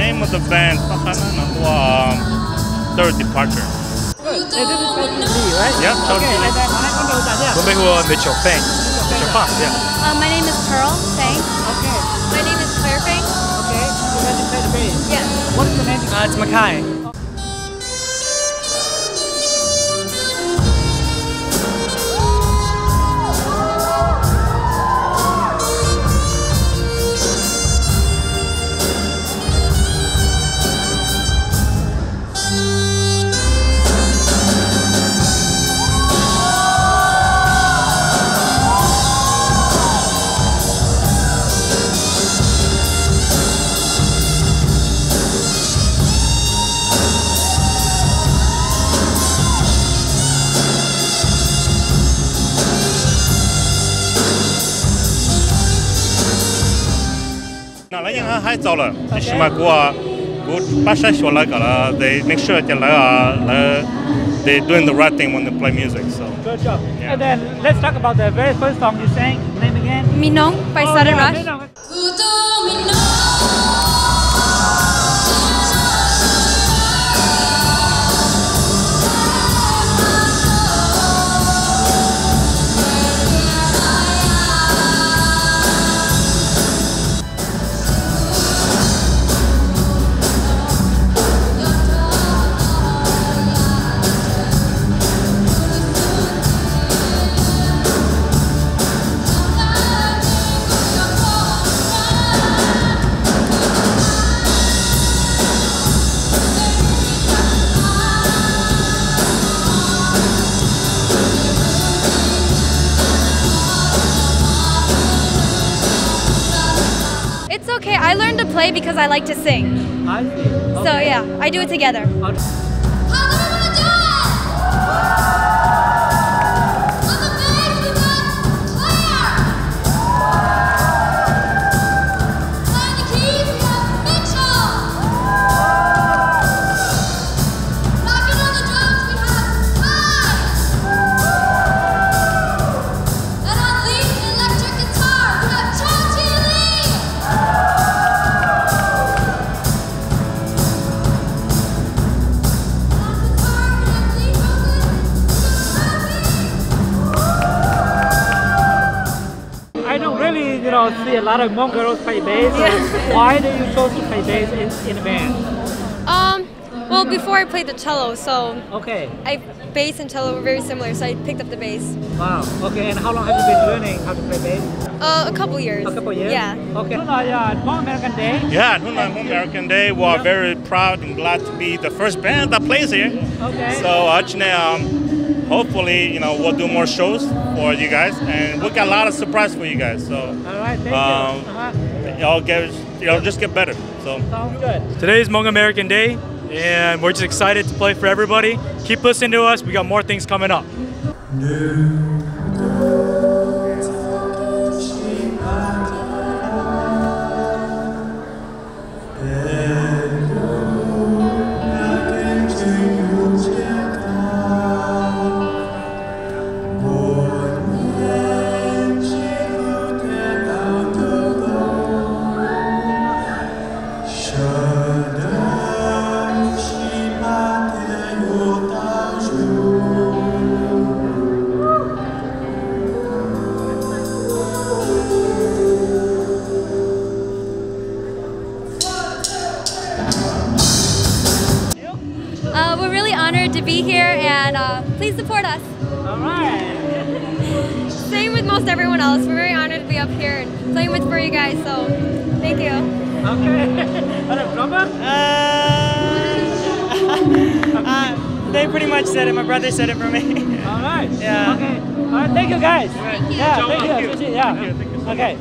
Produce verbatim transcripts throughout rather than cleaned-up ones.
name of the band um, Third Departure. Good. Hey, this is Chelsea Lee, right? Yeah, Chelsea Okay, Lee. and then next one goes out, Mitchell Feng. Mitchell Feng, yeah. Uh, my name is Pearl Fang. Okay, My name is Claire Fang. okay. You guys play the bass. Yes. What's the name? Uh, it's Makai. 嗱，你應該喺做啦，是咪估啊？估巴西說嚟㗎啦，they make sure that 嚟啊嚟，they doing the right thing when they play music. So. Good job. Yeah. And then let's talk about the very first song you sang. Name again? Minong by Oh, Sudden yeah, Rush. Minong. It's okay. I learned to play because I like to sing. I see. Okay. So yeah, I do it together. You know, see a lot of Hmong girls play bass. So Yeah. why do you choose to play bass in, in a band? Um, well, before I played the cello, so Okay. I bass and cello were very similar, so I picked up the bass. Wow. Okay. And how long have you been learning how to play bass? Uh, a couple years. A couple years. Yeah. Okay. Yeah, Hmong American Day. Yeah, Hmong American Day. We are very proud and glad to be the first band that plays here. Okay. So actually, um, hopefully, you know, we'll do more shows for you guys, and we got a lot of surprise for you guys. So. All right. Thank Um, you. Uh-huh. Y'all get, y'all just get better. So. Sounds good. Today's Hmong American Day, and we're just excited to play for everybody. Keep listening to us. We got more things coming up. Uh, we're really honored to be here, and uh, please support us. All right. Same with most everyone else. We're very honored to be up here and playing with for you guys. So, thank you. Okay. Are you drummer? Uh, uh, they pretty much said it. My brother said it for me. All right. Yeah. Okay. All right. Thank you, guys. Thank you. Yeah. Thank you. Thank you. Appreciate- Yeah. Thank you. Thank you so Okay. much.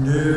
No.